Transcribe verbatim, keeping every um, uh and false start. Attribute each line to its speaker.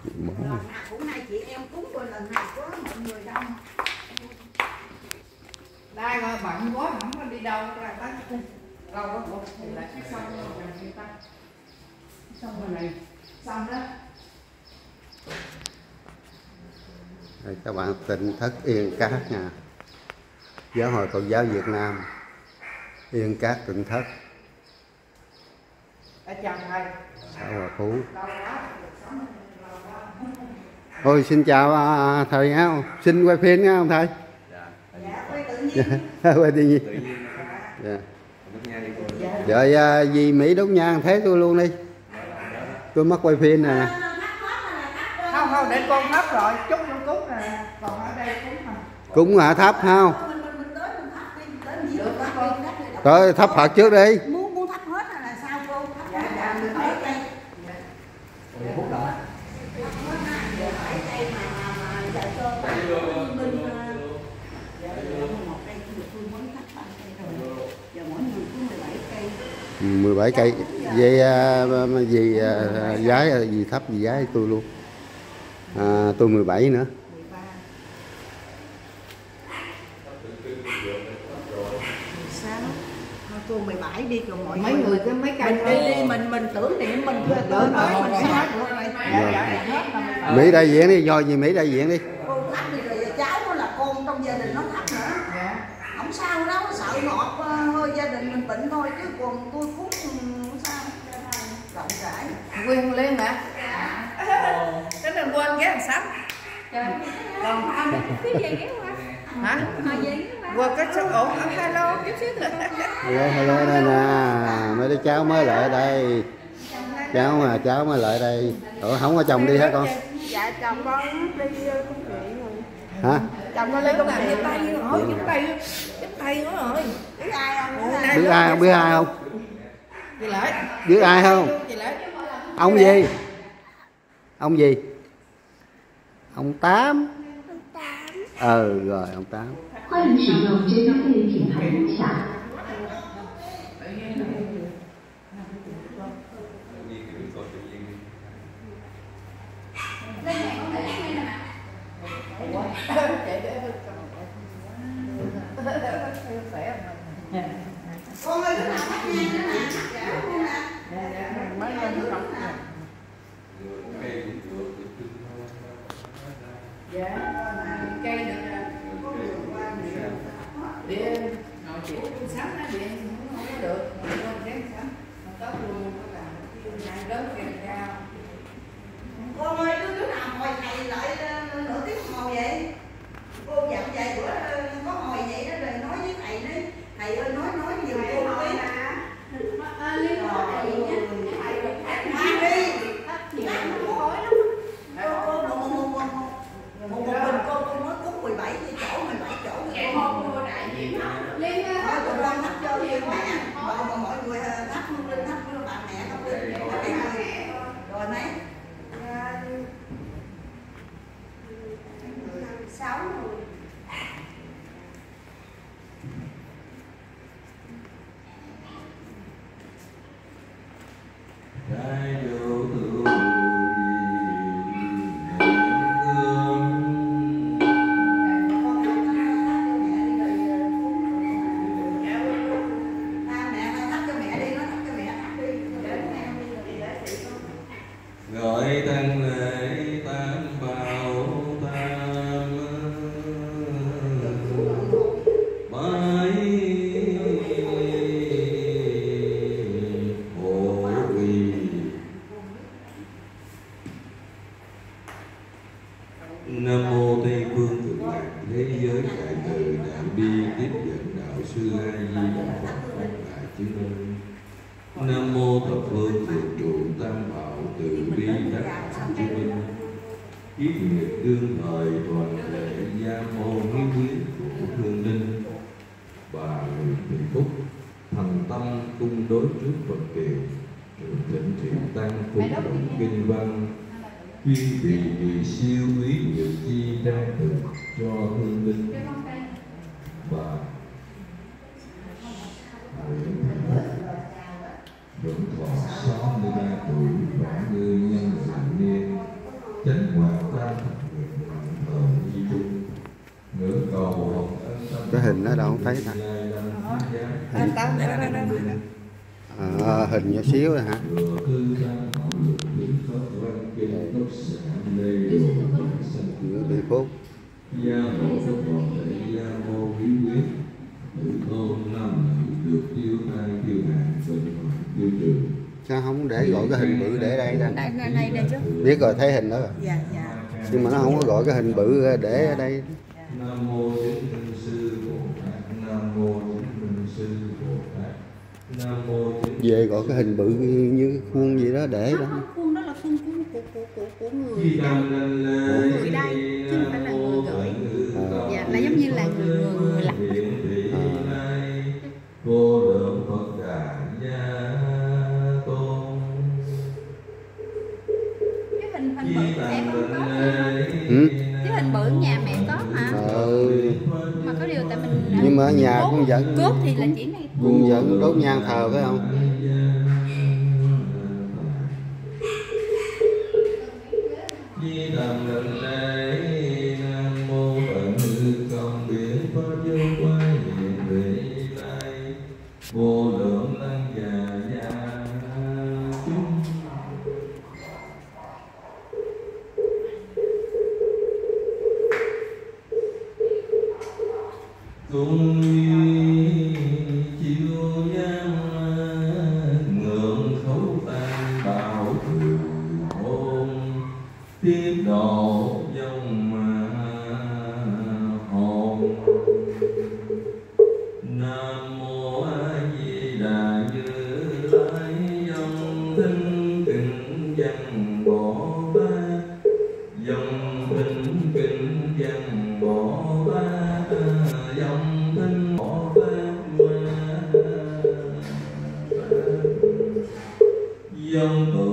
Speaker 1: Cũng nay chị em cúng rồi lần nào có mọi người đông.
Speaker 2: Đây rồi bận quá không có đi đâu ra tới lâu quá bộ thì lại xong rồi người ta xong rồi này xong đó.
Speaker 3: Đây, các bạn Tịnh Thất Yên Cát nha, Giáo hội Công giáo Việt Nam Yên Cát Tịnh Thất
Speaker 2: Ở chồng thầy
Speaker 3: xã Hòa Phú. Ôi xin chào à, thầy nghe không? Xin quay phim nghe không thầy?
Speaker 1: Dạ, quay tự nhiên.
Speaker 3: Quay tự nhiên. Dạ. Rồi à, dì Mỹ đốt nhang thế tôi luôn đi. Tôi mất quay phim nè.
Speaker 2: Không không để con thắp rồi, chút con cúng nè, còn ở đây cúng mà.
Speaker 3: Cúng hả thắp không? Tới thắp Phật trước đi.
Speaker 1: Muốn muốn thắp hết là sao cô? Thắp dạ, dạ, mười bảy cây. mười phút rồi. mười bảy cây mà mà giờ cho bên một cây tôi muốn thắp ba cây rồi. Giờ mỗi người cứ mười bảy cây.
Speaker 3: mười bảy cây. Vậy gì gái gì thắp gì gái tôi luôn. À, tôi mười bảy nữa.
Speaker 1: Cô mười bảy đi rồi mọi
Speaker 2: mấy người cái mấy cây
Speaker 1: mình đi đi mình mình tưởng niệm mình chưa tới nói mình sẽ hết rồi.
Speaker 3: Mỹ đại diện đi, do gì Mỹ đại diện đi.
Speaker 1: Cô thắp đi rồi cháu nó là con trong gia đình nó thắp nữa. Dạ. Không sao đâu, sợ ngọt hơi gia đình mình bệnh thôi chứ còn tôi cúng không sao. Rộng rãi.
Speaker 2: Quyên lên hả? Cái này quên ghé làm sắm. Còn không cái gì ghé qua. Hả? Qua cái số ổn ở hello chút xíu nữa.
Speaker 3: Hello hello đây nè, mấy đứa cháu mới lại đây. Cháu mà cháu mới lại đây. Ủa không có chồng đi hả con?
Speaker 1: Dạ chồng con đi công chuyện rồi.
Speaker 3: Hả?
Speaker 1: Chồng con lên công
Speaker 2: làm
Speaker 1: chuyện.
Speaker 2: cái tay rồi, cái tay cái tay nữa rồi.
Speaker 1: Biết ai không?
Speaker 3: Biết ai không? Biết ai không?
Speaker 2: Chị Lợi.
Speaker 3: Biết ai không? Ông gì? Ông gì? Ông Tám. Ừ rồi ông Tám.
Speaker 4: 欢迎使用这张会议品牌分享。
Speaker 1: Con ơi đứa nào thắp nhang nữa nè, trả con nè. Mấy người nữa nè.
Speaker 2: Dạ, cây được nè. Điện nội chị sắm nó điện không có được, mà con kém sắm, mà tốt luôn có làm nhà lớn kèm cao.
Speaker 1: Con ơi đứa đứa nào hồi thầy lại nửa tiếng đồng hồ vậy? Cô dặn vài bữa có hồi vậy đó rồi nói với thầy đi. Thầy ơi nói nói nhiều cô biết. Liên hỏi thầy nhé. Mang đi. Cô hỏi lắm. Cô một một một một một một mình cô tôi nói cúng mười bảy chỗ mười bảy chỗ người con. Liên thôi tụi con thắp cho mẹ. Mọi mọi người thắp luôn lên thắp với bà mẹ thắp lên. Rồi mấy. Sáu người.
Speaker 5: Đại độ tự gọi tăng lễ tam bảo tam mãi hộ trì. Nam mô Tây phương cực lạc thế giới đại từ đại bi tiếp dẫn đạo sư A Di Đà Phật đại chứng minh. Nam mô thập phương thượng trụ tam bảo từ bi đắc đạo chứng minh. Kiết nghiệp đương thời toàn lễ gia môn hiếu quyến của hương linh. Bà người Vĩnh Phúc thành tâm cung đối trước Phật kiều, trường thịnh thiện tăng phụng động kinh văn. Chuyên vị vị siêu quý nhiều chi đang thực cho hương linh. Bà Nguyễn Thị Phúc hưởng thọ sáu mươi ba tuổi, khỏe như nhân thọ niên, chánh
Speaker 3: ở đâu không thấy ta.
Speaker 2: Hình tao đây đây đây.
Speaker 3: À, hình nhỏ xíu rồi hả? Giữa bị phốt.
Speaker 5: Gia hộ các bọn để gia mô bí quyết tự tôn năm được tiêu tai tiêu hạn bệnh hoạn tiêu trừ.
Speaker 3: Sao không để gọi cái hình bự để đây ta?
Speaker 2: Đây đây đây chứ.
Speaker 3: Biết rồi, thấy hình đó rồi.
Speaker 2: Dạ dạ.
Speaker 3: Nhưng mà nó không có gọi cái hình bự để ở đây.
Speaker 5: Nam mô Chính Minh Sư Bồ Tát. Nam mô Chính Minh Sư Bồ Tát. Nam mô Chính
Speaker 3: Về gọi cái hình bự như khuôn gì đó để đó.
Speaker 2: Khuôn đó là khuôn của của của của, của người
Speaker 5: Di Tâm Đảnh Lễ.
Speaker 2: người đây chứ không phải là người gửi. Dạ là giống như là người người người lập.
Speaker 5: Vô lượng Phật Đại Gia Tôn.
Speaker 2: Cái hình hình bự em không có.
Speaker 3: Ừ.
Speaker 2: Cái hình bự nhà mẹ có mà.
Speaker 3: Ừ.
Speaker 2: Mà có điều tại mình
Speaker 3: Nhưng mà ở nhà
Speaker 2: cốt,
Speaker 3: cũng vẫn
Speaker 2: cốt thì là chỉ này.
Speaker 3: cũng vẫn đốt nhang thờ phải không?
Speaker 5: Di Tâm Đảnh Lễ. Nam mô Tận Hư Công Biển Pháp Vô Quái Hiện Vị Lai. Vô lượng Lăng Già Gia Chúng. Cung duy chiêu giang ngưỡng khấu tan bảo thường hôn tiếp độ dòng hồn. Nam mô A Di Đà Như Lai dòng thinh kính văn Bồ Tát. Dòng thinh kính văn Bồ Tát. Dòng thinh Bồ Tát. Dòng tự